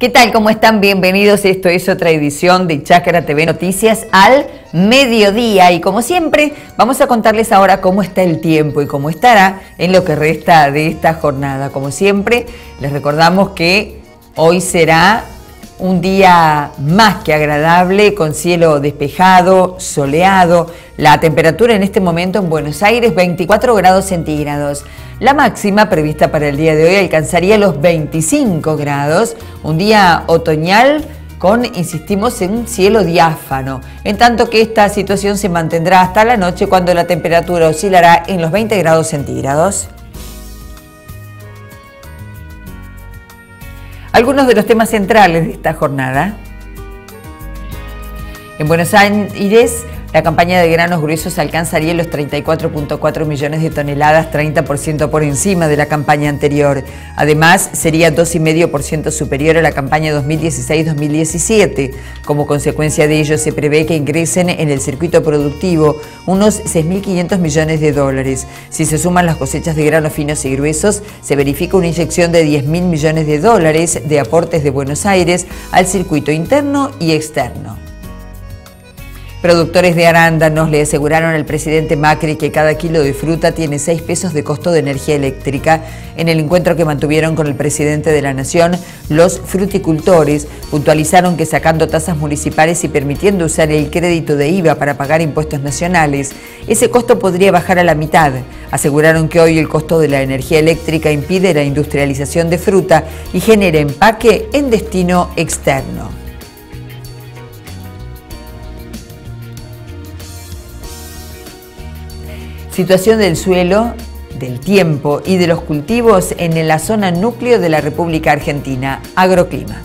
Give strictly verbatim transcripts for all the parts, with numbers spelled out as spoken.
¿Qué tal? ¿Cómo están? Bienvenidos. Esto es otra edición de Chácara T V Noticias al mediodía. Y como siempre, vamos a contarles ahora cómo está el tiempo y cómo estará en lo que resta de esta jornada. Como siempre, les recordamos que hoy será un día más que agradable, con cielo despejado, soleado. La temperatura en este momento en Buenos Aires, veinticuatro grados centígrados. La máxima prevista para el día de hoy alcanzaría los veinticinco grados, un día otoñal con, insistimos, en un cielo diáfano, en tanto que esta situación se mantendrá hasta la noche, cuando la temperatura oscilará en los veinte grados centígrados. Algunos de los temas centrales de esta jornada. En Buenos Aires, la campaña de granos gruesos alcanzaría los treinta y cuatro punto cuatro millones de toneladas, treinta por ciento por encima de la campaña anterior. Además, sería dos coma cinco por ciento superior a la campaña dos mil dieciséis dos mil diecisiete. Como consecuencia de ello, se prevé que ingresen en el circuito productivo unos seis mil quinientos millones de dólares. Si se suman las cosechas de granos finos y gruesos, se verifica una inyección de diez mil millones de dólares de aportes de Buenos Aires al circuito interno y externo. Productores de arándanos le aseguraron al presidente Macri que cada kilo de fruta tiene seis pesos de costo de energía eléctrica. En el encuentro que mantuvieron con el presidente de la Nación, los fruticultores puntualizaron que, sacando tasas municipales y permitiendo usar el crédito de I V A para pagar impuestos nacionales, ese costo podría bajar a la mitad. Aseguraron que hoy el costo de la energía eléctrica impide la industrialización de fruta y genera empaque en destino externo. Situación del suelo, del tiempo y de los cultivos en la zona núcleo de la República Argentina. Agroclima.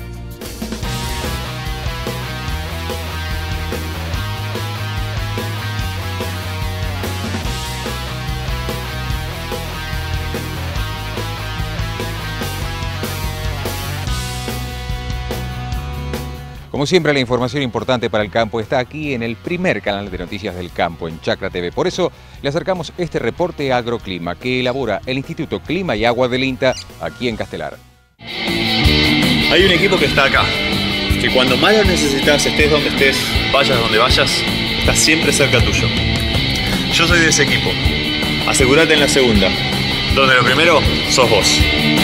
Como siempre, la información importante para el campo está aquí en el primer canal de noticias del campo, en Chácara T V. Por eso le acercamos este reporte Agroclima que elabora el Instituto Clima y Agua del INTA aquí en Castelar. Hay un equipo que está acá, que cuando más lo necesitas, estés donde estés, vayas donde vayas, está siempre cerca tuyo. Yo soy de ese equipo. Asegúrate en la segunda, donde lo primero sos vos.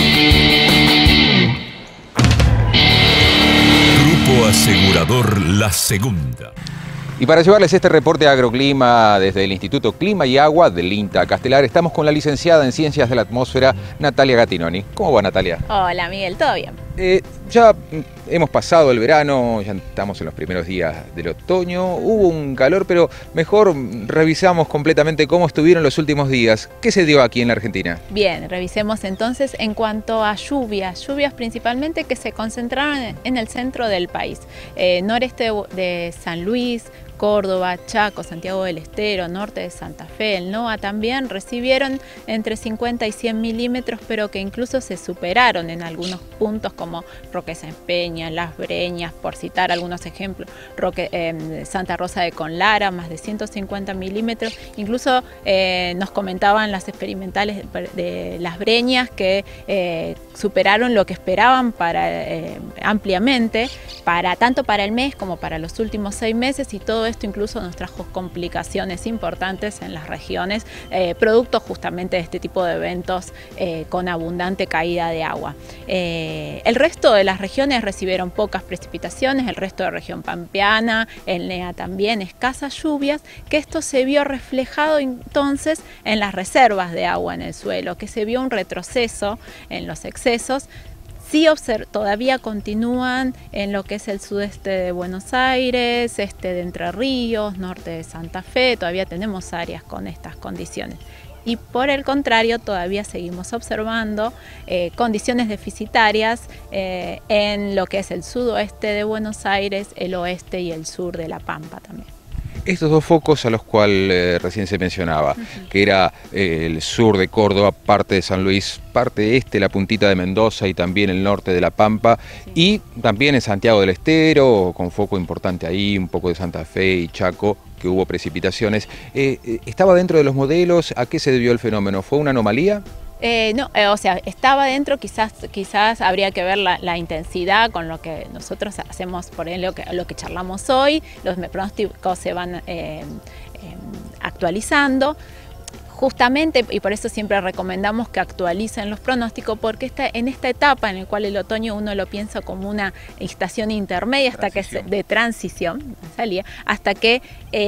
Asegurador La Segunda. Y para llevarles este reporte de Agroclima desde el Instituto Clima y Agua del INTA Castelar, estamos con la licenciada en Ciencias de la Atmósfera, Natalia Gattinoni. ¿Cómo va, Natalia? Hola, Miguel, ¿todo bien? Eh, ya hemos pasado el verano, ya estamos en los primeros días del otoño, hubo un calor, pero mejor revisamos completamente cómo estuvieron los últimos días. ¿Qué se dio aquí en la Argentina? Bien, revisemos entonces en cuanto a lluvias, lluvias principalmente que se concentraron en el centro del país, eh, noreste de San Luis, Córdoba, Chaco, Santiago del Estero, norte de Santa Fe, el NOA también recibieron entre cincuenta y cien milímetros, pero que incluso se superaron en algunos puntos como Roque Sáenz Peña, Las Breñas, por citar algunos ejemplos, Roque, eh, Santa Rosa de Conlara, más de ciento cincuenta milímetros. Incluso eh, nos comentaban las experimentales de Las Breñas que eh, superaron lo que esperaban para, eh, ampliamente, para, tanto para el mes como para los últimos seis meses, y todo esto incluso nos trajo complicaciones importantes en las regiones, eh, producto justamente de este tipo de eventos eh, con abundante caída de agua. Eh, el resto de las regiones recibieron pocas precipitaciones, el resto de región pampeana, el NEA también, escasas lluvias, que esto se vio reflejado entonces en las reservas de agua en el suelo, que se vio un retroceso en los excesos. Sí, todavía continúan en lo que es el sudeste de Buenos Aires, este de Entre Ríos, norte de Santa Fe, todavía tenemos áreas con estas condiciones. Y por el contrario, todavía seguimos observando eh, condiciones deficitarias eh, en lo que es el sudoeste de Buenos Aires, el oeste y el sur de La Pampa también. Estos dos focos a los cuales eh, recién se mencionaba, uh-huh. que era eh, el sur de Córdoba, parte de San Luis, parte este, la puntita de Mendoza y también el norte de La Pampa, sí. Y también en Santiago del Estero, con foco importante ahí, un poco de Santa Fe y Chaco, que hubo precipitaciones. Eh, ¿Estaba dentro de los modelos? ¿A qué se debió el fenómeno? ¿Fue una anomalía? Eh, no, eh, o sea, estaba dentro, quizás, quizás habría que ver la, la intensidad con lo que nosotros hacemos, por ejemplo, lo que, lo que charlamos hoy, los pronósticos se van eh, eh, actualizando. Justamente, y por eso siempre recomendamos que actualicen los pronósticos, porque esta, en esta etapa en la cual el otoño uno lo piensa como una estación intermedia hasta que se, de transición, salía, hasta que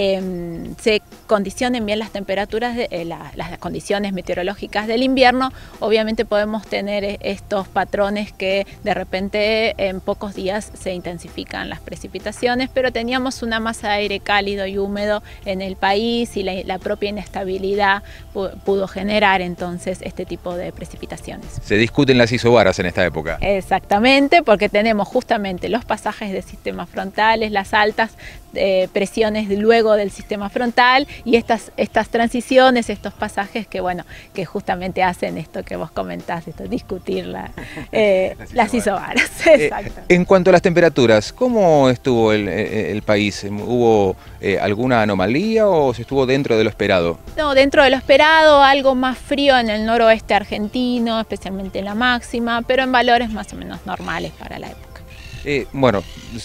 eh, se condicionen bien las temperaturas, de, eh, la, las condiciones meteorológicas del invierno, obviamente podemos tener estos patrones que de repente en pocos días se intensifican las precipitaciones, pero teníamos una masa de aire cálido y húmedo en el país y la, la propia inestabilidad pudo generar entonces este tipo de precipitaciones. Se discuten las isobaras en esta época. Exactamente, porque tenemos justamente los pasajes de sistemas frontales, las altas eh, presiones luego del sistema frontal y estas, estas transiciones, estos pasajes que bueno, que justamente hacen esto que vos comentás, esto, discutir la, eh, las isobaras. Exacto. Eh, en cuanto a las temperaturas, ¿cómo estuvo el, el país? ¿Hubo eh, alguna anomalía o se estuvo dentro de lo esperado? No, dentro de lo esperado, algo más frío en el noroeste argentino, especialmente en la máxima, pero en valores más o menos normales para la época. Eh, bueno,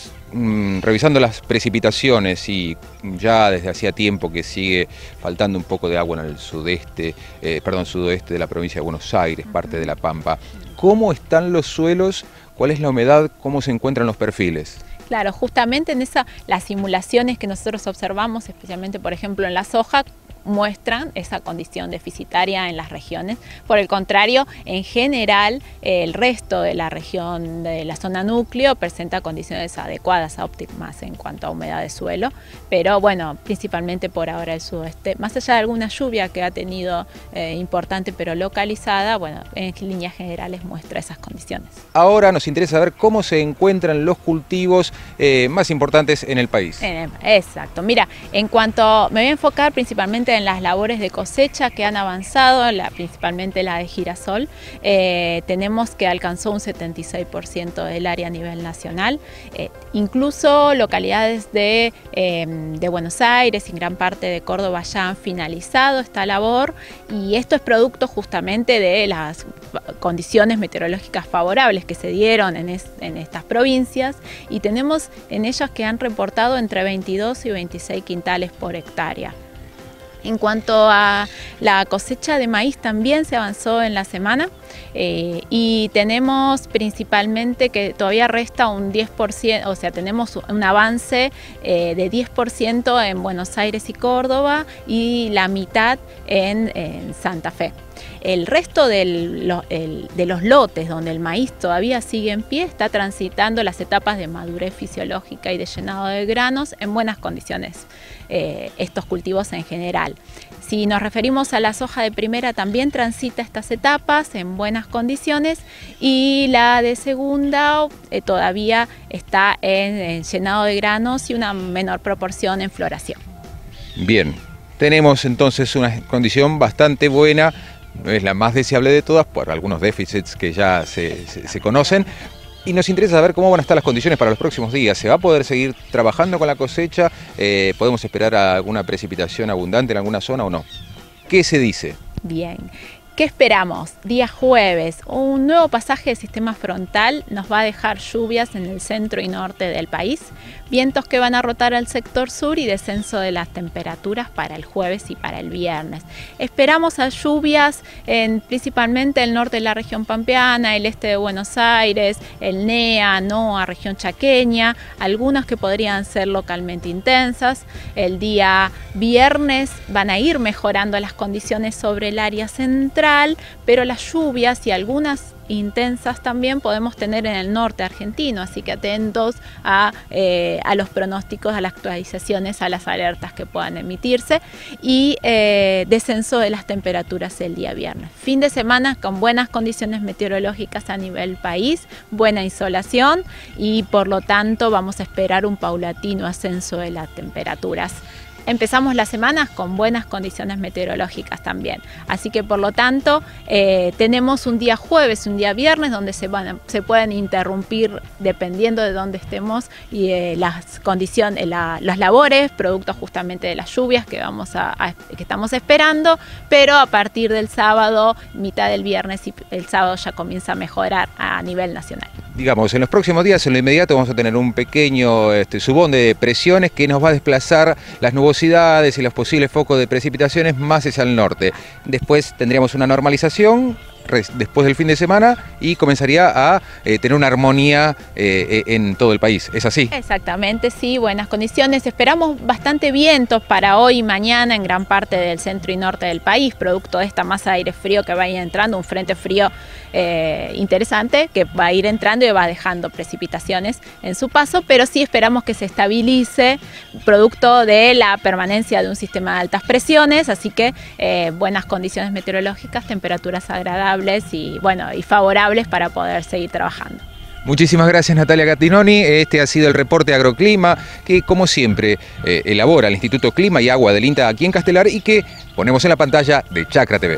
mm, revisando las precipitaciones y ya desde hacía tiempo que sigue faltando un poco de agua en el sudeste, eh, perdón, sudoeste de la provincia de Buenos Aires, uh-huh. parte de La Pampa. ¿Cómo están los suelos? ¿Cuál es la humedad? ¿Cómo se encuentran los perfiles? Claro, justamente en esa, las simulaciones que nosotros observamos, especialmente por ejemplo en la soja, muestran esa condición deficitaria en las regiones. Por el contrario, en general, el resto de la región de la zona núcleo presenta condiciones adecuadas, óptimas en cuanto a humedad de suelo, pero bueno, principalmente por ahora el sudoeste, más allá de alguna lluvia que ha tenido eh, importante pero localizada, bueno, en líneas generales muestra esas condiciones. Ahora nos interesa saber cómo se encuentran los cultivos eh, más importantes en el país. Exacto, mira, en cuanto, me voy a enfocar principalmente en las labores de cosecha que han avanzado, la, principalmente la de girasol. Eh, tenemos que alcanzó un setenta y seis por ciento del área a nivel nacional. Eh, incluso localidades de, eh, de Buenos Aires y gran parte de Córdoba ya han finalizado esta labor y esto es producto justamente de las condiciones meteorológicas favorables que se dieron en, es, en estas provincias y tenemos en ellas que han reportado entre veintidós y veintiséis quintales por hectárea. En cuanto a la cosecha de maíz también se avanzó en la semana eh, y tenemos principalmente que todavía resta un diez por ciento, o sea, tenemos un avance eh, de diez por ciento en Buenos Aires y Córdoba y la mitad en, en Santa Fe. El resto del, lo, el, de los lotes donde el maíz todavía sigue en pie está transitando las etapas de madurez fisiológica y de llenado de granos en buenas condiciones, eh, estos cultivos en general. Si nos referimos a la soja de primera, también transita estas etapas en buenas condiciones y la de segunda eh, todavía está en, en llenado de granos y una menor proporción en floración. Bien, tenemos entonces una condición bastante buena. No es la más deseable de todas por algunos déficits que ya se, se, se conocen y nos interesa saber cómo van a estar las condiciones para los próximos días. ¿Se va a poder seguir trabajando con la cosecha? Eh, ¿Podemos esperar a alguna precipitación abundante en alguna zona o no? ¿Qué se dice? Bien. ¿Qué esperamos? Día jueves, un nuevo pasaje de sistema frontal nos va a dejar lluvias en el centro y norte del país, vientos que van a rotar al sector sur y descenso de las temperaturas para el jueves y para el viernes. Esperamos a lluvias en principalmente el norte de la región pampeana, el este de Buenos Aires, el N E A, NOA, región chaqueña, algunas que podrían ser localmente intensas. El día viernes van a ir mejorando las condiciones sobre el área central, pero las lluvias y algunas intensas también podemos tener en el norte argentino, así que atentos a, eh, a los pronósticos, a las actualizaciones, a las alertas que puedan emitirse y eh, descenso de las temperaturas el día viernes. Fin de semana con buenas condiciones meteorológicas a nivel país, buena insolación y por lo tanto vamos a esperar un paulatino ascenso de las temperaturas empezamos las semanas con buenas condiciones meteorológicas también. Así que por lo tanto eh, tenemos un día jueves, un día viernes donde se, van, se pueden interrumpir dependiendo de dónde estemos y eh, las condiciones, la, las labores, producto justamente de las lluvias que, vamos a, a, que estamos esperando, pero a partir del sábado, mitad del viernes y el sábado ya comienza a mejorar a nivel nacional. Digamos, en los próximos días, en lo inmediato, vamos a tener un pequeño este, subón de presiones que nos va a desplazar las nubosidades y los posibles focos de precipitaciones más hacia el norte. Después tendríamos una normalización después del fin de semana y comenzaría a eh, tener una armonía eh, en todo el país. ¿Es así? Exactamente, sí, buenas condiciones. Esperamos bastante vientos para hoy y mañana en gran parte del centro y norte del país, producto de esta masa de aire frío que va a ir entrando, un frente frío eh, interesante que va a ir entrando y va dejando precipitaciones en su paso, pero sí esperamos que se estabilice producto de la permanencia de un sistema de altas presiones, así que eh, buenas condiciones meteorológicas, temperaturas agradables y bueno y favorables para poder seguir trabajando. Muchísimas gracias, Natalia Gattinoni. Este ha sido el reporte Agroclima que, como siempre, eh, elabora el Instituto Clima y Agua del INTA aquí en Castelar y que ponemos en la pantalla de Chacra T V.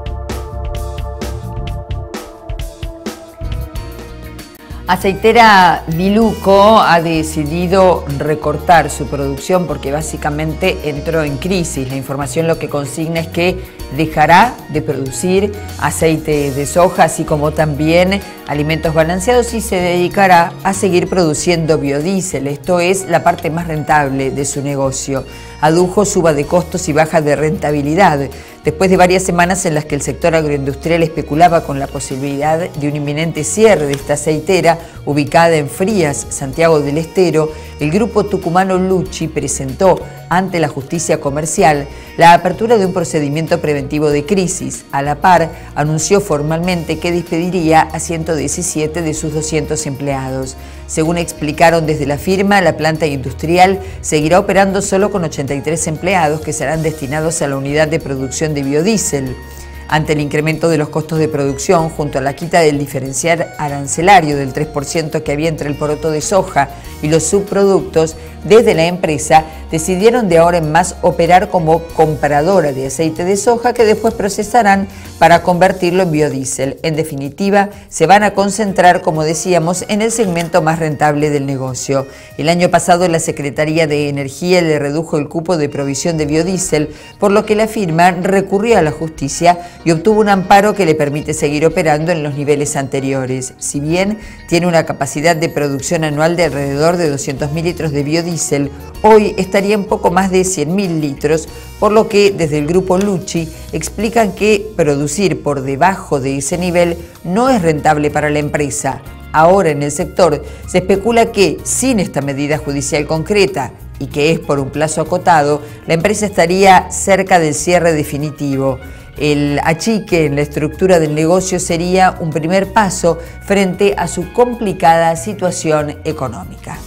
Aceitera Viluco ha decidido recortar su producción porque básicamente entró en crisis. La información lo que consigna es que dejará de producir aceite de soja, así como también alimentos balanceados, y se dedicará a seguir produciendo biodiesel. Esto es la parte más rentable de su negocio. Adujo suba de costos y baja de rentabilidad. Después de varias semanas en las que el sector agroindustrial especulaba con la posibilidad de un inminente cierre de esta aceitera, ubicada en Frías, Santiago del Estero, el grupo tucumano Lucci presentó ante la justicia comercial la apertura de un procedimiento preventivo de crisis. A la par, anunció formalmente que despediría a ciento diecisiete de sus doscientos empleados. Según explicaron desde la firma, la planta industrial seguirá operando solo con ochenta y tres empleados que serán destinados a la unidad de producción de biodiesel. Ante el incremento de los costos de producción, junto a la quita del diferencial arancelario del tres por ciento que había entre el poroto de soja y los subproductos, desde la empresa decidieron de ahora en más operar como compradora de aceite de soja que después procesarán para convertirlo en biodiesel. En definitiva, se van a concentrar, como decíamos, en el segmento más rentable del negocio. El año pasado la Secretaría de Energía le redujo el cupo de provisión de biodiesel, por lo que la firma recurrió a la justicia y obtuvo un amparo que le permite seguir operando en los niveles anteriores. Si bien tiene una capacidad de producción anual de alrededor de doscientos mil litros de biodiesel, hoy estaría en poco más de cien mil litros, por lo que desde el grupo Lucci explican que producir por debajo de ese nivel no es rentable para la empresa. Ahora en el sector se especula que, sin esta medida judicial concreta y que es por un plazo acotado, la empresa estaría cerca del cierre definitivo. El achique en la estructura del negocio sería un primer paso frente a su complicada situación económica.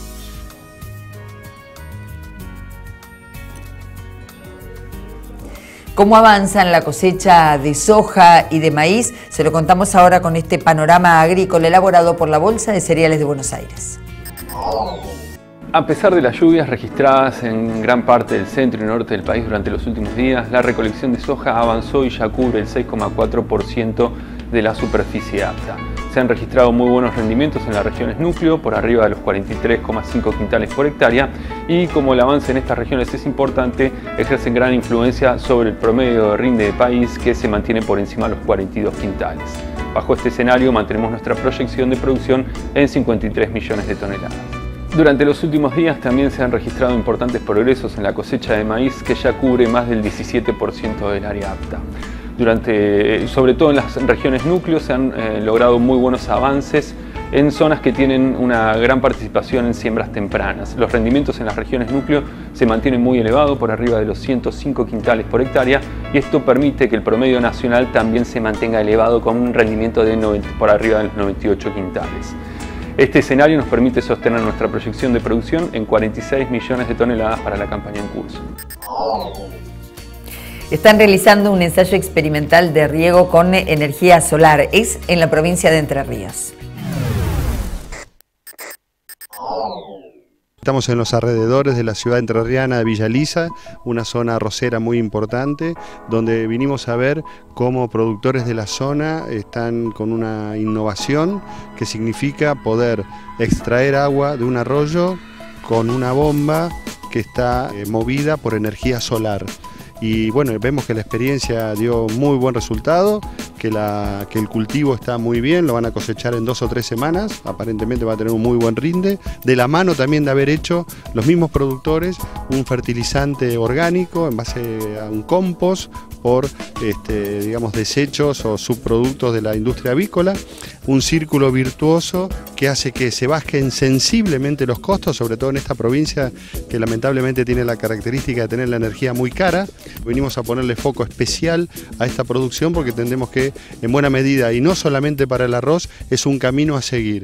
¿Cómo avanzan la cosecha de soja y de maíz? Se lo contamos ahora con este panorama agrícola elaborado por la Bolsa de Cereales de Buenos Aires. A pesar de las lluvias registradas en gran parte del centro y norte del país durante los últimos días, la recolección de soja avanzó y ya cubre el seis coma cuatro por ciento de la superficie apta. Se han registrado muy buenos rendimientos en las regiones núcleo, por arriba de los cuarenta y tres coma cinco quintales por hectárea, y como el avance en estas regiones es importante, ejercen gran influencia sobre el promedio de rinde de país, que se mantiene por encima de los cuarenta y dos quintales. Bajo este escenario mantenemos nuestra proyección de producción en cincuenta y tres millones de toneladas. Durante los últimos días también se han registrado importantes progresos en la cosecha de maíz, que ya cubre más del diecisiete por ciento del área apta. Durante, sobre todo en las regiones núcleos se han eh, logrado muy buenos avances en zonas que tienen una gran participación en siembras tempranas. Los rendimientos en las regiones núcleo se mantienen muy elevados, por arriba de los ciento cinco quintales por hectárea, y esto permite que el promedio nacional también se mantenga elevado con un rendimiento de noventa, por arriba de los noventa y ocho quintales. Este escenario nos permite sostener nuestra proyección de producción en cuarenta y seis millones de toneladas para la campaña en curso. Están realizando un ensayo experimental de riego con energía solar. Es en la provincia de Entre Ríos. estamos en los alrededores de la ciudad entrerriana de Villa Elisa, una zona arrocera muy importante, donde vinimos a ver cómo productores de la zona están con una innovación que significa poder extraer agua de un arroyo con una bomba que está eh, movida por energía solar. Y bueno, vemos que la experiencia dio muy buen resultado, que, la, que el cultivo está muy bien, lo van a cosechar en dos o tres semanas, aparentemente va a tener un muy buen rinde, de la mano también de haber hecho los mismos productores un fertilizante orgánico en base a un compost por este, digamos, desechos o subproductos de la industria avícola, un círculo virtuoso que hace que se bajen sensiblemente los costos, sobre todo en esta provincia que lamentablemente tiene la característica de tener la energía muy cara. Venimos a ponerle foco especial a esta producción porque entendemos que en buena medida, y no solamente para el arroz, es un camino a seguir.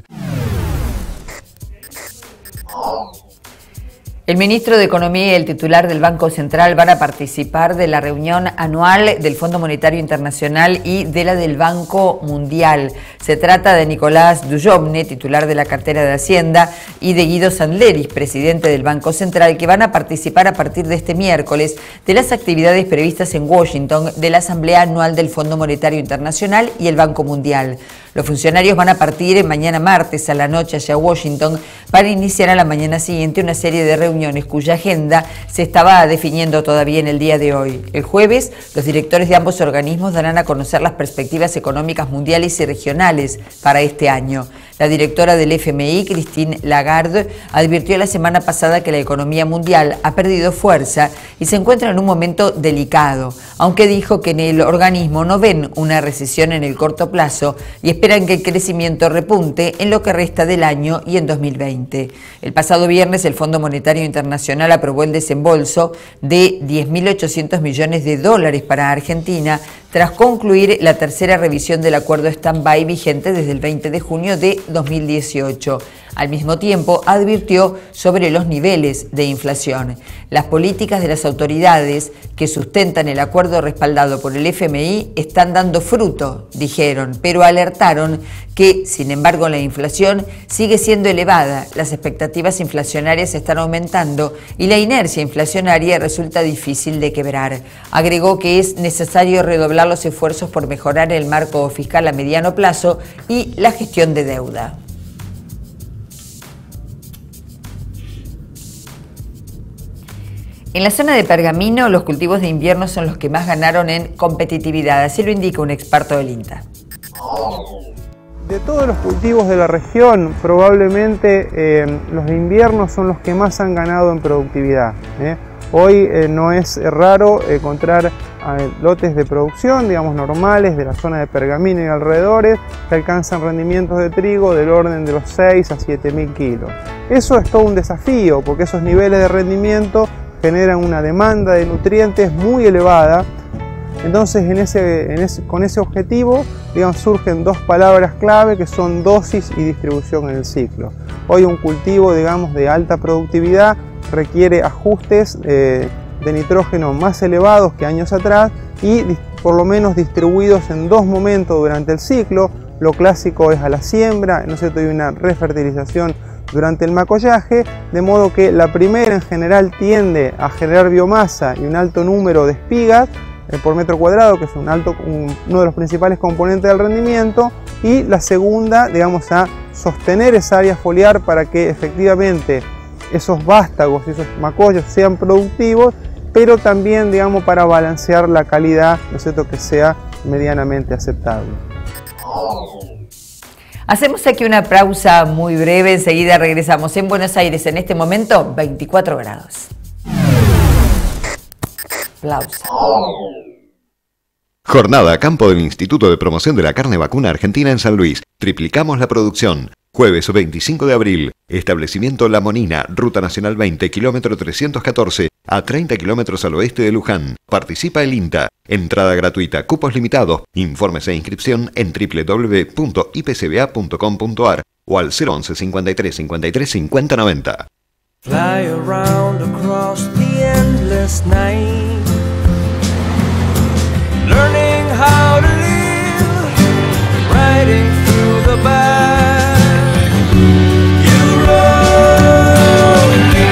El ministro de Economía y el titular del Banco Central van a participar de la reunión anual del Fondo Monetario Internacional y de la del Banco Mundial. Se trata de Nicolás Dujovne, titular de la cartera de Hacienda, y de Guido Sandleris, presidente del Banco Central, que van a participar a partir de este miércoles de las actividades previstas en Washington de la Asamblea Anual del Fondo Monetario Internacional y el Banco Mundial. Los funcionarios van a partir mañana martes a la noche hacia Washington para iniciar a la mañana siguiente una serie de reuniones cuya agenda se estaba definiendo todavía en el día de hoy. El jueves, los directores de ambos organismos darán a conocer las perspectivas económicas mundiales y regionales para este año. La directora del F M I, Christine Lagarde, advirtió la semana pasada que la economía mundial ha perdido fuerza y se encuentra en un momento delicado, aunque dijo que en el organismo no ven una recesión en el corto plazo y esperan que el crecimiento repunte en lo que resta del año y en dos mil veinte. El pasado viernes el Fondo Monetario Internacional aprobó el desembolso de diez mil ochocientos millones de dólares para Argentina tras concluir la tercera revisión del acuerdo stand-by vigente desde el veinte de junio de dos mil dieciocho. Al mismo tiempo, advirtió sobre los niveles de inflación. Las políticas de las autoridades que sustentan el acuerdo respaldado por el F M I están dando fruto, dijeron, pero alertaron que, sin embargo, la inflación sigue siendo elevada, las expectativas inflacionarias están aumentando y la inercia inflacionaria resulta difícil de quebrar. Agregó que es necesario redoblar los esfuerzos por mejorar el marco fiscal a mediano plazo y la gestión de deuda. En la zona de Pergamino, los cultivos de invierno son los que más ganaron en competitividad, así lo indica un experto del INTA. De todos los cultivos de la región, probablemente eh, los de invierno son los que más han ganado en productividad. ¿eh? Hoy eh, no es raro encontrar eh, lotes de producción, digamos normales, de la zona de Pergamino y alrededores, que alcanzan rendimientos de trigo del orden de los seis a siete mil kilos. Eso es todo un desafío, porque esos niveles de rendimiento generan una demanda de nutrientes muy elevada. Entonces en ese, en ese, con ese objetivo, digamos, surgen dos palabras clave que son dosis y distribución en el ciclo. Hoy un cultivo, digamos, de alta productividad requiere ajustes eh, de nitrógeno más elevados que años atrás y por lo menos distribuidos en dos momentos durante el ciclo. Lo clásico es a la siembra, ¿no es cierto? Y una refertilización durante el macollaje, de modo que la primera en general tiende a generar biomasa y un alto número de espigas eh, por metro cuadrado, que es un alto, un, uno de los principales componentes del rendimiento, y la segunda, digamos, a sostener esa área foliar para que efectivamente esos vástagos y esos macollos sean productivos, pero también, digamos, para balancear la calidad, ¿no es cierto?, que sea medianamente aceptable. Hacemos aquí una pausa muy breve, enseguida regresamos. En Buenos Aires, en este momento, veinticuatro grados. Pausa. Jornada a campo del Instituto de Promoción de la Carne Vacuna Argentina en San Luis. Triplicamos la producción. Jueves veinticinco de abril. Establecimiento La Monina, Ruta Nacional veinte, kilómetro trescientos catorce, a treinta kilómetros al oeste de Luján. Participa el INTA. Entrada gratuita, cupos limitados. Informes e inscripción en doble u doble u doble u punto i p c b a punto com punto a r o al cero once cincuenta y tres cincuenta y tres cincuenta noventa. Fly around across the endless night, learning how to live, riding through the back. You roll me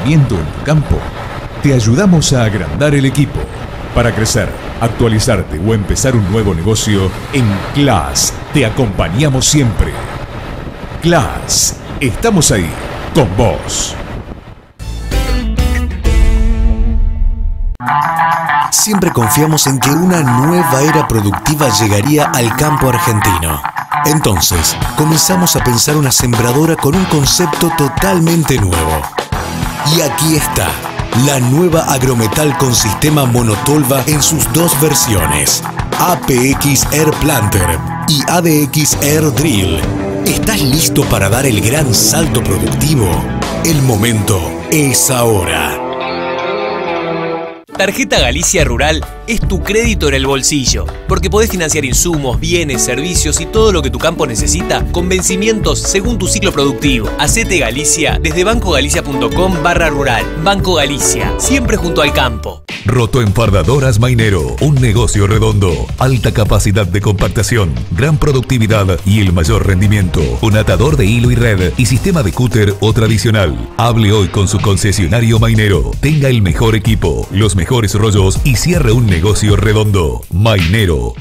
crecimiento en tu campo, te ayudamos a agrandar el equipo. Para crecer, actualizarte o empezar un nuevo negocio, en Claas te acompañamos siempre. Claas, estamos ahí, con vos. Siempre confiamos en que una nueva era productiva llegaría al campo argentino. Entonces, comenzamos a pensar una sembradora con un concepto totalmente nuevo. Y aquí está, la nueva Agrometal con sistema monotolva en sus dos versiones, A P X Air Planter y A D X Air Drill. ¿Estás listo para dar el gran salto productivo? El momento es ahora. Tarjeta Galicia Rural es tu crédito en el bolsillo, porque podés financiar insumos, bienes, servicios y todo lo que tu campo necesita con vencimientos según tu ciclo productivo. Hacete Galicia desde bancogalicia.com barra rural. Banco Galicia, siempre junto al campo. Rotoenfardadoras Mainero, un negocio redondo, alta capacidad de compactación, gran productividad y el mayor rendimiento. Un atador de hilo y red y sistema de cúter o tradicional. Hable hoy con su concesionario Mainero. Tenga el mejor equipo, los mejores rollos y cierre un negocio redondo. Mainero.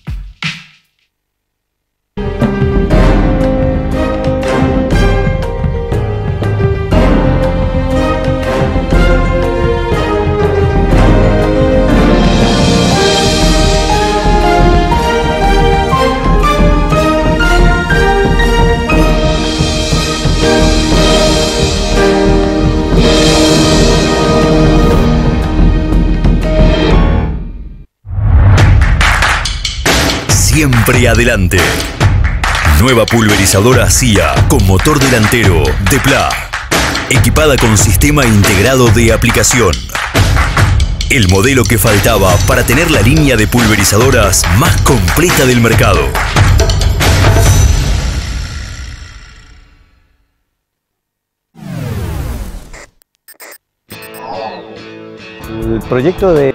Siempre adelante. Nueva pulverizadora C I A con motor delantero de Pla, equipada con sistema integrado de aplicación. El modelo que faltaba para tener la línea de pulverizadoras más completa del mercado. El proyecto de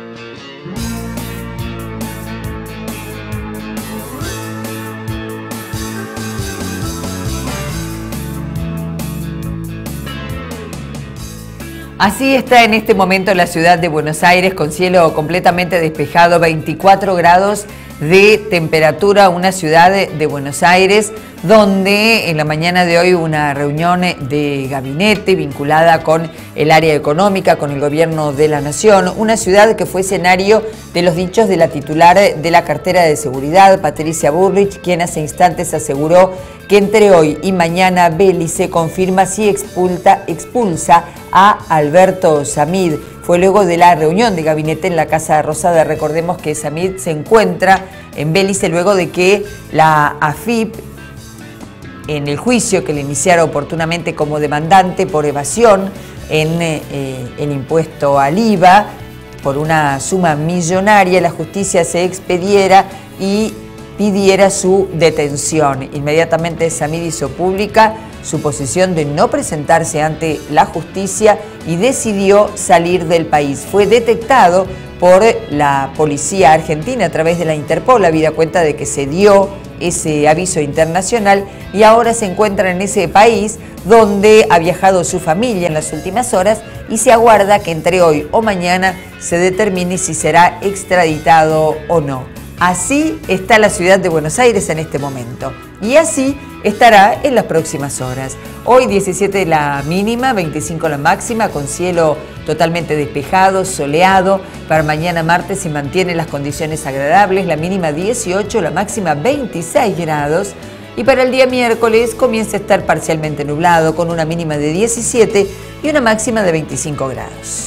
Así está en este momento la ciudad de Buenos Aires, con cielo completamente despejado, veinticuatro grados de temperatura, una ciudad de, de Buenos Aires, donde en la mañana de hoy hubo una reunión de gabinete vinculada con el área económica, con el gobierno de la nación, una ciudad que fue escenario de los dichos de la titular de la cartera de seguridad, Patricia Bullrich, quien hace instantes aseguró que entre hoy y mañana Belice confirma si expulsa, expulsa a Alberto Samid. Fue luego de la reunión de gabinete en la Casa Rosada. Recordemos que Samid se encuentra en Belice luego de que la A F I P, en el juicio que le iniciara oportunamente como demandante por evasión en eh, el impuesto al I V A, por una suma millonaria, la justicia se expediera y pidiera su detención. Inmediatamente Samid hizo pública su posición de no presentarse ante la justicia y decidió salir del país. Fue detectado por la policía argentina a través de la Interpol, habida cuenta de que se dio ese aviso internacional y ahora se encuentra en ese país donde ha viajado su familia en las últimas horas y se aguarda que entre hoy o mañana se determine si será extraditado o no. Así está la ciudad de Buenos Aires en este momento y así estará en las próximas horas. Hoy diecisiete la mínima, veinticinco la máxima, con cielo totalmente despejado, soleado. Para mañana martes se mantienen las condiciones agradables, la mínima dieciocho, la máxima veintiséis grados. Y para el día miércoles comienza a estar parcialmente nublado, con una mínima de diecisiete y una máxima de veinticinco grados.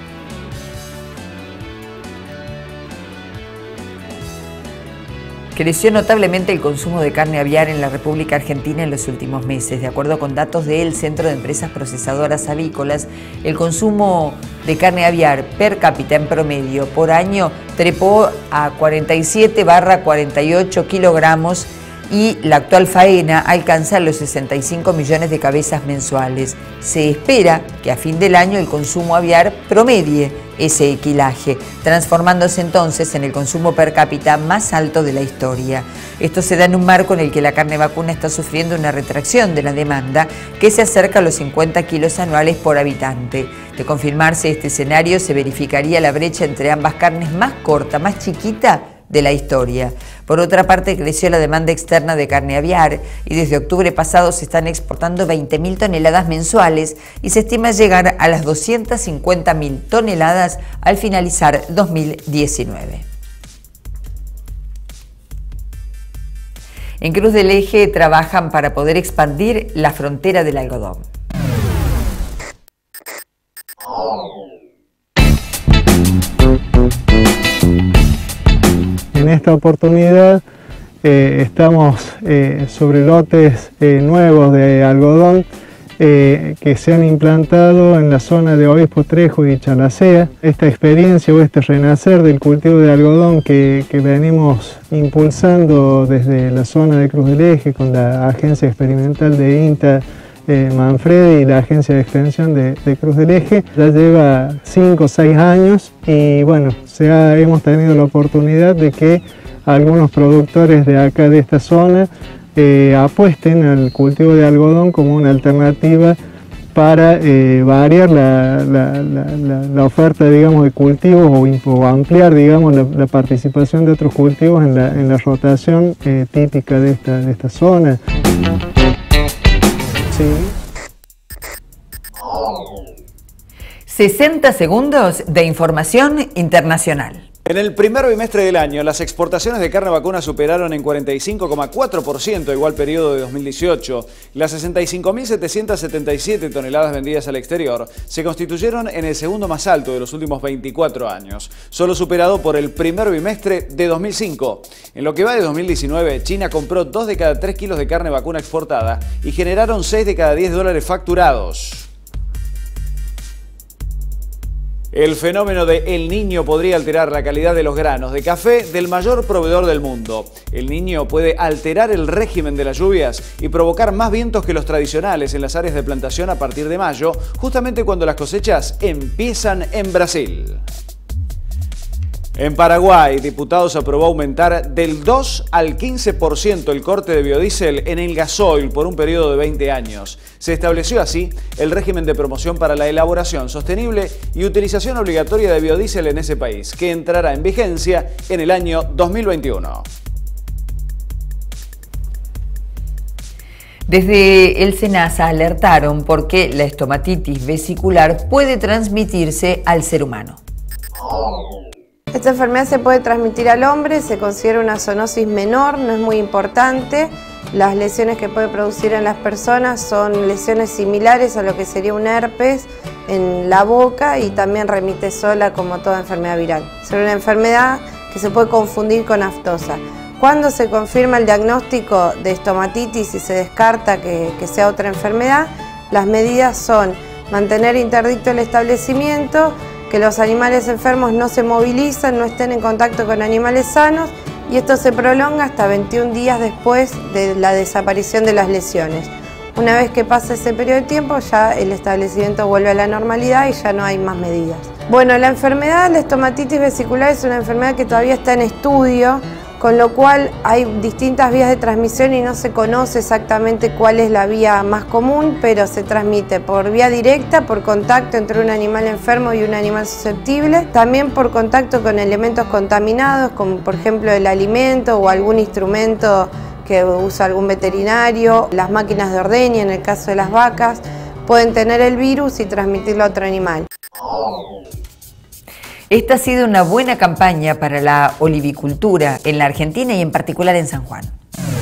Creció notablemente el consumo de carne aviar en la República Argentina en los últimos meses. De acuerdo con datos del Centro de Empresas Procesadoras Avícolas, el consumo de carne aviar per cápita en promedio por año trepó a cuarenta y siete barra cuarenta y ocho kilogramos y la actual faena alcanza los sesenta y cinco millones de cabezas mensuales. Se espera que a fin del año el consumo aviar promedie ese equilaje, transformándose entonces en el consumo per cápita más alto de la historia. Esto se da en un marco en el que la carne vacuna está sufriendo una retracción de la demanda que se acerca a los cincuenta kilos anuales por habitante. De confirmarse este escenario, se verificaría la brecha entre ambas carnes más corta, más chiquita de la historia. Por otra parte, creció la demanda externa de carne aviar y desde octubre pasado se están exportando veinte mil toneladas mensuales y se estima llegar a las doscientas cincuenta mil toneladas al finalizar dos mil diecinueve. En Cruz del Eje trabajan para poder expandir la frontera del algodón. En esta oportunidad eh, estamos eh, sobre lotes eh, nuevos de algodón eh, que se han implantado en la zona de Obispo Trejo y Chalacea. Esta experiencia o este renacer del cultivo de algodón que, que venimos impulsando desde la zona de Cruz del Eje con la Agencia Experimental de INTA eh, Manfredi y la Agencia de Extensión de, de Cruz del Eje, ya lleva cinco o seis años y bueno, se ha, hemos tenido la oportunidad de que algunos productores de acá de esta zona eh, apuesten al cultivo de algodón como una alternativa para eh, variar la, la, la, la, la oferta, digamos, de cultivos o, o ampliar, digamos, la, la participación de otros cultivos en la, en la rotación eh, típica de esta, de esta zona. Sí. sesenta segundos de información internacional. En el primer bimestre del año, las exportaciones de carne vacuna superaron en cuarenta y cinco coma cuatro por ciento igual periodo de dos mil dieciocho. Las sesenta y cinco mil setecientas setenta y siete toneladas vendidas al exterior se constituyeron en el segundo más alto de los últimos veinticuatro años, solo superado por el primer bimestre de dos mil cinco. En lo que va de dos mil diecinueve, China compró dos de cada tres kilos de carne vacuna exportada y generaron seis de cada diez dólares facturados. El fenómeno de El Niño podría alterar la calidad de los granos de café del mayor proveedor del mundo. El Niño puede alterar el régimen de las lluvias y provocar más vientos que los tradicionales en las áreas de plantación a partir de mayo, justamente cuando las cosechas empiezan en Brasil. En Paraguay, diputados aprobó aumentar del dos al quince por ciento el corte de biodiesel en el gasoil por un periodo de veinte años. Se estableció así el régimen de promoción para la elaboración sostenible y utilización obligatoria de biodiesel en ese país, que entrará en vigencia en el año dos mil veintiuno. Desde el SENASA alertaron porque la estomatitis vesicular puede transmitirse al ser humano. Esta enfermedad se puede transmitir al hombre, se considera una zoonosis menor, no es muy importante. Las lesiones que puede producir en las personas son lesiones similares a lo que sería un herpes en la boca y también remite sola como toda enfermedad viral. Es una enfermedad que se puede confundir con aftosa. Cuando se confirma el diagnóstico de estomatitis y se descarta que, que sea otra enfermedad, las medidas son mantener interdicto el establecimiento, que los animales enfermos no se movilizan, no estén en contacto con animales sanos y esto se prolonga hasta veintiún días después de la desaparición de las lesiones. Una vez que pasa ese periodo de tiempo ya el establecimiento vuelve a la normalidad y ya no hay más medidas. Bueno, la enfermedad, la estomatitis vesicular es una enfermedad que todavía está en estudio, con lo cual hay distintas vías de transmisión y no se conoce exactamente cuál es la vía más común, pero se transmite por vía directa, por contacto entre un animal enfermo y un animal susceptible, también por contacto con elementos contaminados, como por ejemplo el alimento o algún instrumento que usa algún veterinario, las máquinas de ordeña, en el caso de las vacas, pueden tener el virus y transmitirlo a otro animal. Esta ha sido una buena campaña para la olivicultura en la Argentina y en particular en San Juan.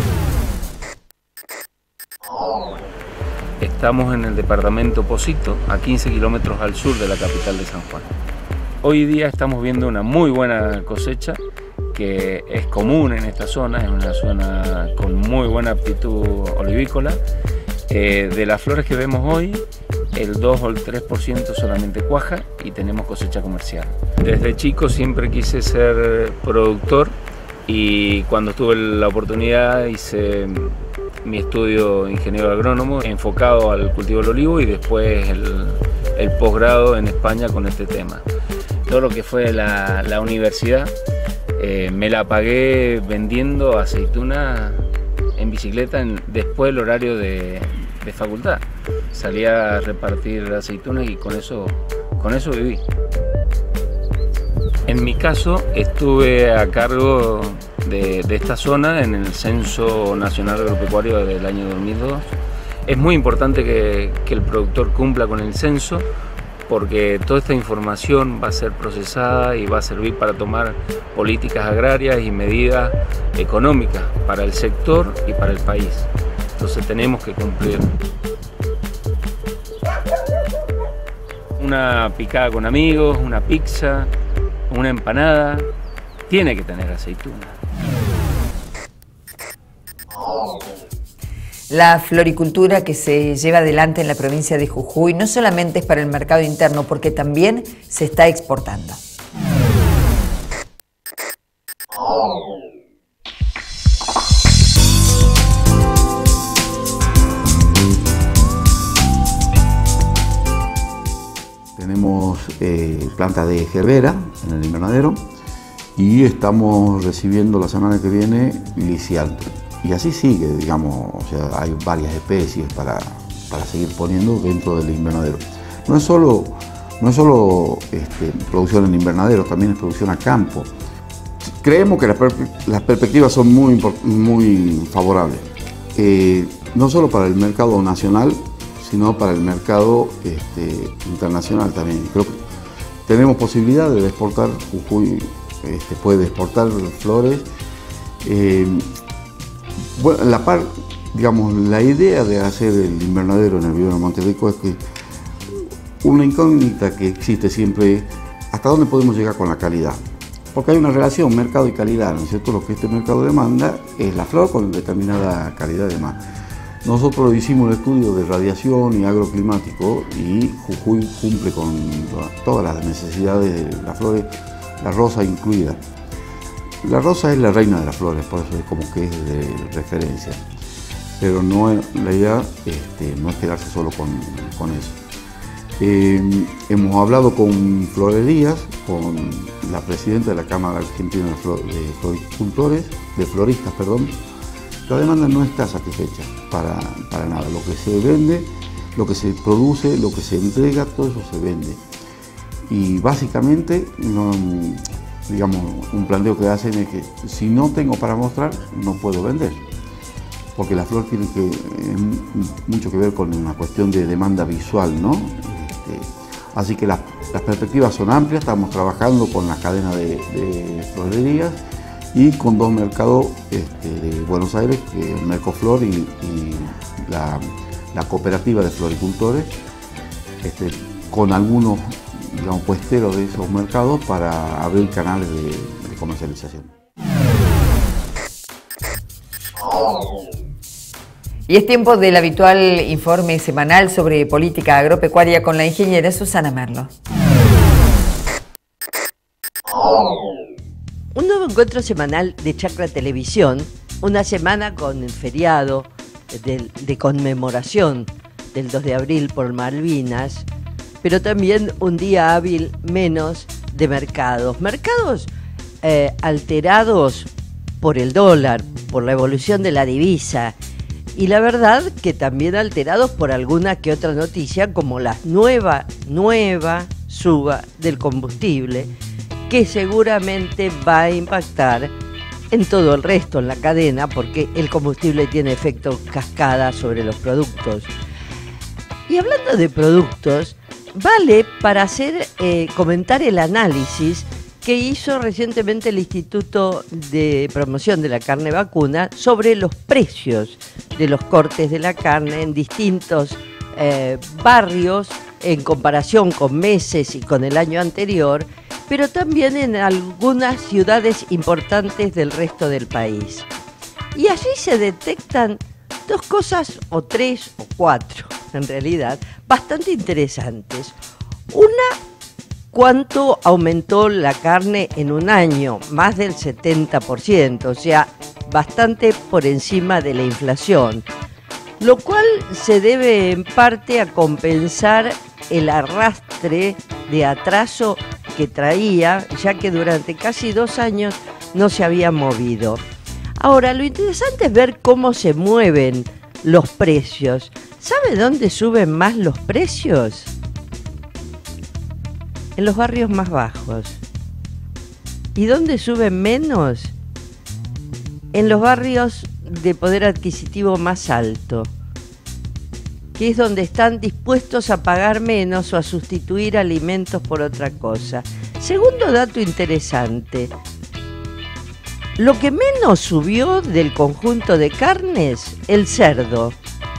Estamos en el departamento Pocito, a quince kilómetros al sur de la capital de San Juan. Hoy día estamos viendo una muy buena cosecha que es común en esta zona, es una zona con muy buena aptitud olivícola. Eh, de las flores que vemos hoy, el dos o el tres por ciento solamente cuaja y tenemos cosecha comercial. Desde chico siempre quise ser productor y cuando tuve la oportunidad hice mi estudio de ingeniero agrónomo enfocado al cultivo del olivo y después el, el posgrado en España con este tema. Todo lo que fue la, la universidad eh, me la pagué vendiendo aceitunas en bicicleta en, después del horario de, de facultad. Salía a repartir aceitunas y con eso, con eso viví. En mi caso estuve a cargo de, de esta zona en el Censo Nacional Agropecuario del año dos mil dos. Es muy importante que, que el productor cumpla con el censo porque toda esta información va a ser procesada y va a servir para tomar políticas agrarias y medidas económicas para el sector y para el país. Entonces tenemos que cumplir. Una picada con amigos, una pizza, una empanada, tiene que tener aceituna. La floricultura que se lleva adelante en la provincia de Jujuy no solamente es para el mercado interno, porque también se está exportando. Tenemos eh, planta de gerbera en el invernadero y estamos recibiendo la semana que viene lisialto. Y así sigue, digamos, o sea, hay varias especies para, para seguir poniendo dentro del invernadero. No es solo, no es solo este, producción en invernadero, también es producción a campo. Creemos que las, per las perspectivas son muy, muy favorables, eh, no solo para el mercado nacional, sino para el mercado este, internacional también. Creo que tenemos posibilidad de exportar, Jujuy este, puede exportar flores. Eh, bueno, la, par, digamos, la idea de hacer el invernadero en el vivero Monterrico es que una incógnita que existe siempre es hasta dónde podemos llegar con la calidad. Porque hay una relación mercado y calidad, ¿no es cierto? Lo que este mercado demanda es la flor con determinada calidad de más. Nosotros hicimos el estudio de radiación y agroclimático y Jujuy cumple con todas las necesidades de las flores, la rosa incluida. La rosa es la reina de las flores, por eso es como que es de referencia. Pero no es, la idea este, no es quedarse solo con, con eso. Eh, hemos hablado con florerías, con la presidenta de la Cámara Argentina de, Flor, de Floricultores, de Floristas, perdón. La demanda no está satisfecha para, para nada. Lo que se vende, lo que se produce, lo que se entrega, todo eso se vende. Y básicamente, no, digamos, un planteo que hacen es que si no tengo para mostrar, no puedo vender. Porque la flor tiene que, eh, mucho que ver con una cuestión de demanda visual, ¿no? Este, así que las, las perspectivas son amplias, estamos trabajando con la cadena de, de florerías y con dos mercados este, de Buenos Aires, que es Mercoflor y, y la, la cooperativa de floricultores, este, con algunos, digamos, puesteros de esos mercados para abrir canales de, de comercialización. Y es tiempo del habitual informe semanal sobre política agropecuaria con la ingeniera Susana Merlo. Un nuevo encuentro semanal de Chacra Televisión, una semana con el feriado de, de conmemoración del dos de abril por Malvinas, pero también un día hábil menos de mercados. Mercados eh, alterados por el dólar, por la evolución de la divisa, y la verdad que también alterados por alguna que otra noticia, como la nueva, nueva suba del combustible, que seguramente va a impactar en todo el resto, en la cadena, porque el combustible tiene efecto cascada sobre los productos. Y hablando de productos, vale para hacer, eh, comentar el análisis que hizo recientemente el Instituto de Promoción de la Carne Vacuna sobre los precios de los cortes de la carne en distintos eh, barrios en comparación con meses y con el año anterior, pero también en algunas ciudades importantes del resto del país. Y allí se detectan dos cosas, o tres o cuatro, en realidad, bastante interesantes. Una, ¿cuánto aumentó la carne en un año? Más del setenta por ciento, o sea, bastante por encima de la inflación, lo cual se debe en parte a compensar el arrastre de atraso que traía, ya que durante casi dos años no se había movido. Ahora, lo interesante es ver cómo se mueven los precios. ¿Sabe dónde suben más los precios? En los barrios más bajos. ¿Y dónde suben menos? En los barrios de poder adquisitivo más alto, que es donde están dispuestos a pagar menos o a sustituir alimentos por otra cosa. Segundo dato interesante, lo que menos subió del conjunto de carnes, el cerdo.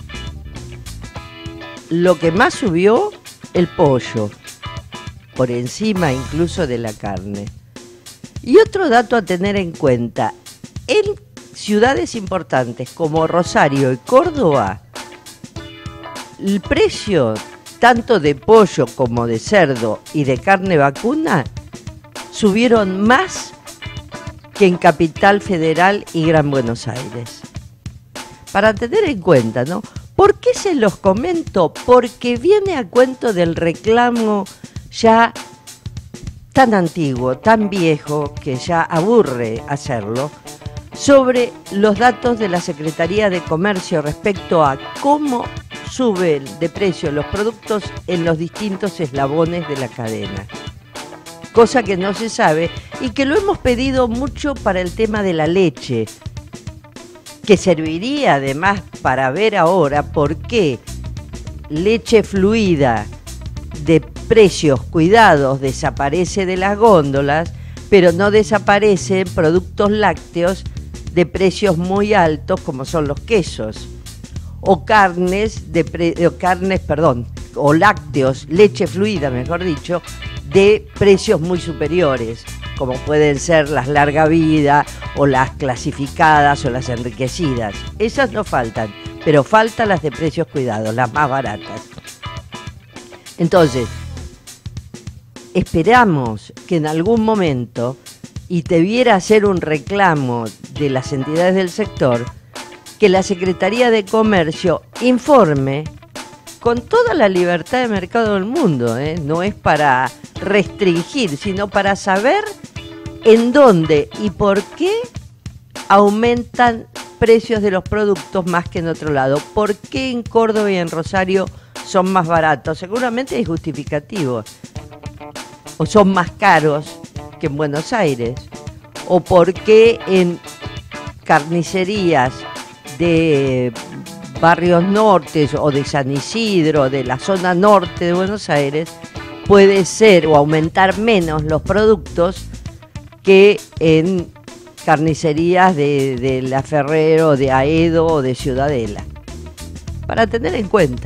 Lo que más subió, el pollo, por encima incluso de la carne. Y otro dato a tener en cuenta, en ciudades importantes como Rosario y Córdoba, el precio tanto de pollo como de cerdo y de carne vacuna subieron más que en Capital Federal y Gran Buenos Aires. Para tener en cuenta, ¿no? ¿Por qué se los comento? Porque viene a cuento del reclamo ya tan antiguo, tan viejo, que ya aburre hacerlo, sobre los datos de la Secretaría de Comercio respecto a cómo suben de precio los productos en los distintos eslabones de la cadena. Cosa que no se sabe y que lo hemos pedido mucho para el tema de la leche, que serviría además para ver ahora por qué leche fluida de precios cuidados desaparece de las góndolas, pero no desaparecen productos lácteos de precios muy altos como son los quesos, o carnes, de pre, o carnes, perdón, o lácteos, leche fluida, mejor dicho, de precios muy superiores, como pueden ser las larga vida, o las clasificadas, o las enriquecidas. Esas no faltan, pero faltan las de precios cuidados, las más baratas. Entonces, esperamos que en algún momento, y debiera hacer un reclamo de las entidades del sector, que la Secretaría de Comercio informe con toda la libertad de mercado del mundo, ¿eh? No es para restringir, sino para saber en dónde y por qué aumentan precios de los productos más que en otro lado. ¿Por qué en Córdoba y en Rosario son más baratos? Seguramente hay justificativos. O son más caros que en Buenos Aires. O por qué en carnicerías de barrios nortes o de San Isidro, de la zona norte de Buenos Aires, puede ser o aumentar menos los productos que en carnicerías de, de La Ferrero, de Aedo o de Ciudadela. Para tener en cuenta.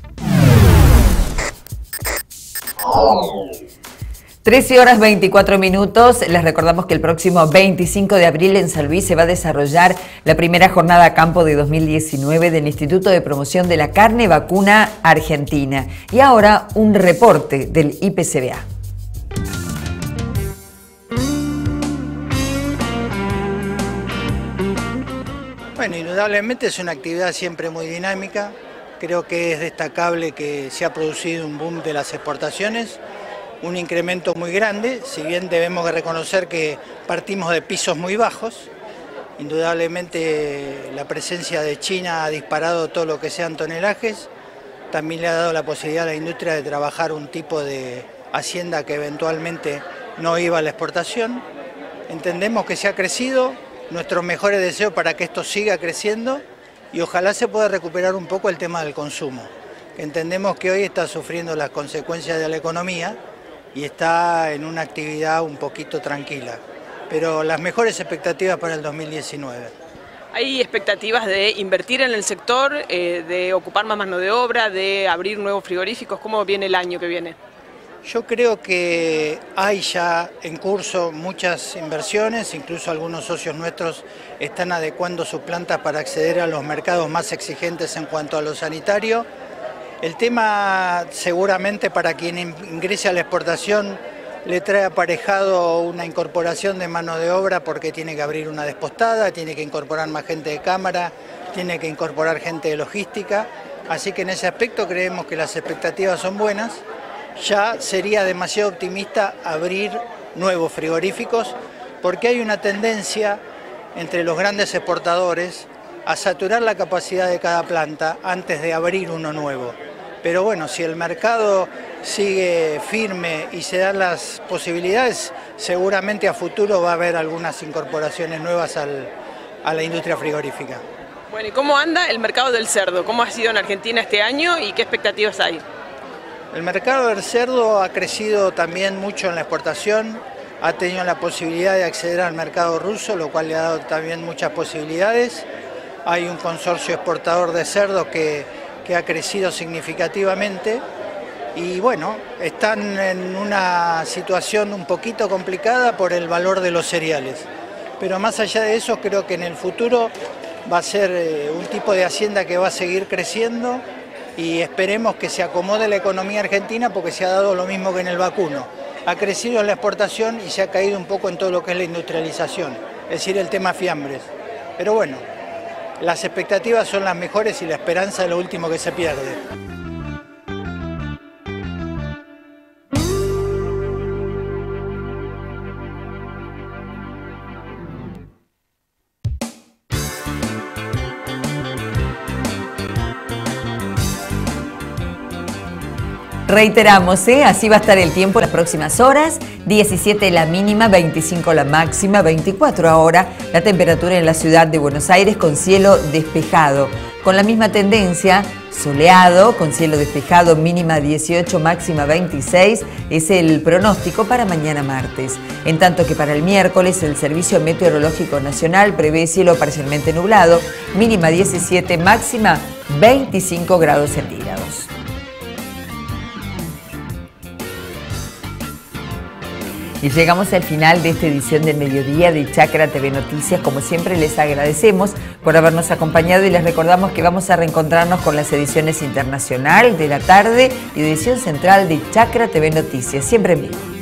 trece horas veinticuatro minutos. Les recordamos que el próximo veinticinco de abril en San Luis se va a desarrollar la primera jornada a campo de dos mil diecinueve del Instituto de Promoción de la Carne Vacuna Argentina. Y ahora un reporte del I P C B A. Bueno, indudablemente es una actividad siempre muy dinámica. Creo que es destacable que se ha producido un boom de las exportaciones, un incremento muy grande, si bien debemos reconocer que partimos de pisos muy bajos. Indudablemente la presencia de China ha disparado todo lo que sean tonelajes, también le ha dado la posibilidad a la industria de trabajar un tipo de hacienda que eventualmente no iba a la exportación. Entendemos que se ha crecido, nuestros mejores deseos para que esto siga creciendo y ojalá se pueda recuperar un poco el tema del consumo, que entendemos que hoy está sufriendo las consecuencias de la economía y está en una actividad un poquito tranquila, pero las mejores expectativas para el dos mil diecinueve. ¿Hay expectativas de invertir en el sector, eh, de ocupar más mano de obra, de abrir nuevos frigoríficos? ¿Cómo viene el año que viene? Yo creo que hay ya en curso muchas inversiones, incluso algunos socios nuestros están adecuando sus plantas para acceder a los mercados más exigentes en cuanto a lo sanitario. El tema seguramente para quien ingrese a la exportación le trae aparejado una incorporación de mano de obra porque tiene que abrir una despostada, tiene que incorporar más gente de cámara, tiene que incorporar gente de logística, así que en ese aspecto creemos que las expectativas son buenas. Ya sería demasiado optimista abrir nuevos frigoríficos porque hay una tendencia entre los grandes exportadores a saturar la capacidad de cada planta antes de abrir uno nuevo. Pero bueno, si el mercado sigue firme y se dan las posibilidades, seguramente a futuro va a haber algunas incorporaciones nuevas al, a la industria frigorífica. Bueno, ¿y cómo anda el mercado del cerdo? ¿Cómo ha sido en Argentina este año y qué expectativas hay? El mercado del cerdo ha crecido también mucho en la exportación, ha tenido la posibilidad de acceder al mercado ruso, lo cual le ha dado también muchas posibilidades. Hay un consorcio exportador de cerdo que, que ha crecido significativamente y bueno, están en una situación un poquito complicada por el valor de los cereales. Pero más allá de eso, creo que en el futuro va a ser eh, un tipo de hacienda que va a seguir creciendo y esperemos que se acomode la economía argentina porque se ha dado lo mismo que en el vacuno. Ha crecido en la exportación y se ha caído un poco en todo lo que es la industrialización, es decir, el tema fiambres. Pero bueno, las expectativas son las mejores y la esperanza es lo último que se pierde. Reiteramos, ¿eh? Así va a estar el tiempo las próximas horas, diecisiete la mínima, veinticinco la máxima, veinticuatro ahora la temperatura en la ciudad de Buenos Aires con cielo despejado. Con la misma tendencia, soleado, con cielo despejado, mínima dieciocho, máxima veintiséis, es el pronóstico para mañana martes. En tanto que para el miércoles el Servicio Meteorológico Nacional prevé cielo parcialmente nublado, mínima diecisiete, máxima veinticinco grados centígrados. Y llegamos al final de esta edición del mediodía de Chacra T V Noticias. Como siempre les agradecemos por habernos acompañado y les recordamos que vamos a reencontrarnos con las ediciones internacional de la tarde y edición central de Chacra T V Noticias, siempre en vivo.